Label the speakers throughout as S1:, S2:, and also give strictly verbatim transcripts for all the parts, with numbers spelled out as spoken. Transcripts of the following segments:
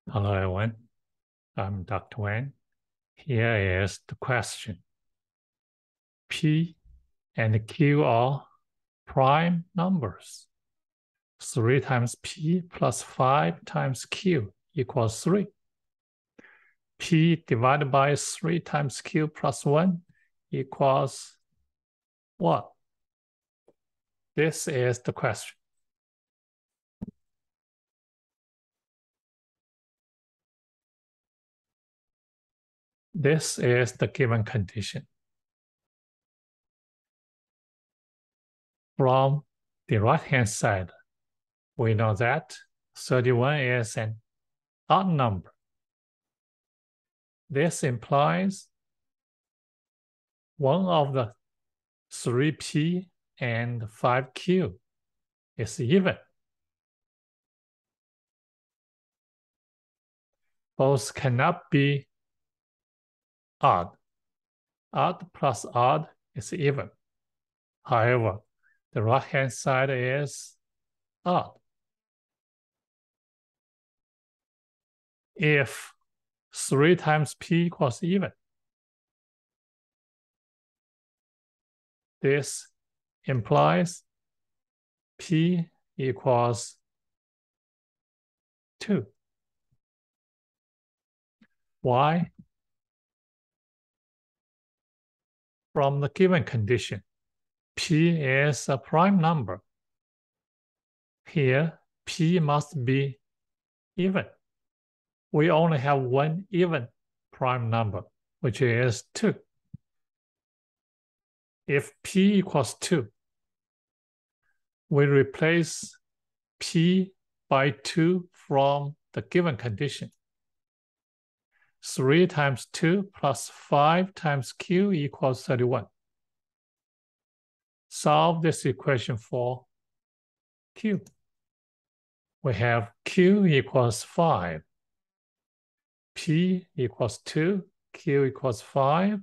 S1: Hello, everyone. I'm Doctor Wang. Here is the question. P and Q are prime numbers. three times P plus five times Q equals three. P divided by three times Q plus one equals what? This is the question. This is the given condition. From the right-hand side, we know that thirty-one is an odd number. This implies one of the three P and five Q is even. Both cannot be odd. Odd plus odd is even. However, the right-hand side is odd. If three times P equals even, this implies P equals two. Why? From the given condition, P is a prime number. Here, P must be even. We only have one even prime number, which is two. If P equals two, we replace P by two from the given condition. three times two plus five times Q equals thirty-one. Solve this equation for Q. We have Q equals five. P equals two, Q equals five.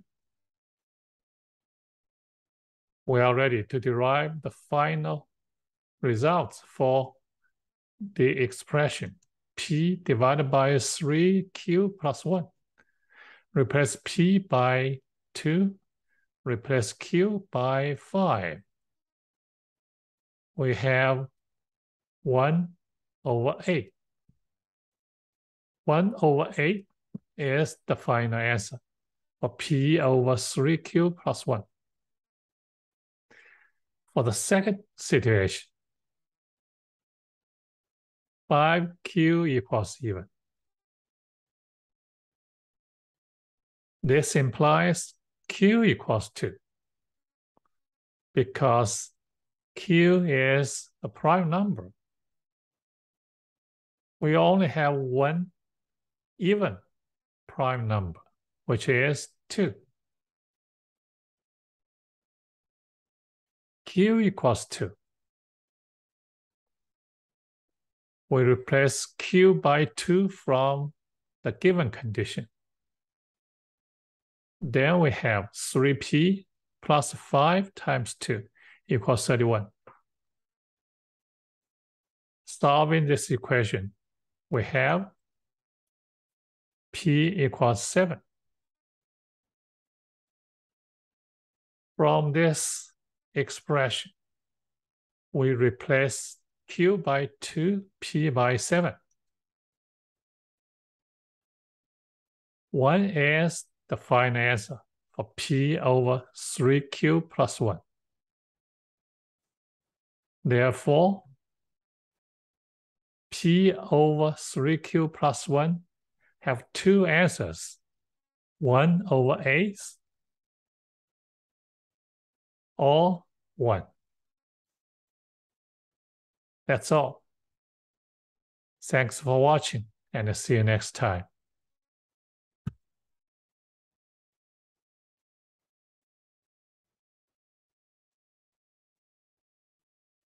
S1: We are ready to derive the final results for the expression P divided by three Q plus one. Replace P by two, replace Q by five. We have one over eight. one over eight is the final answer for P over three Q plus one. For the second situation, five Q equals even. This implies Q equals two because Q is a prime number. We only have one even prime number, which is two. Q equals two. We replace Q by two from the given condition. Then we have three P plus five times two equals thirty-one. Solving this equation, we have P equals seven. From this expression, we replace Q by two, P by seven. one is the final answer for P over three Q plus one. Therefore, P over three Q plus one have two answers, one over eight or one. That's all. Thanks for watching and see you next time.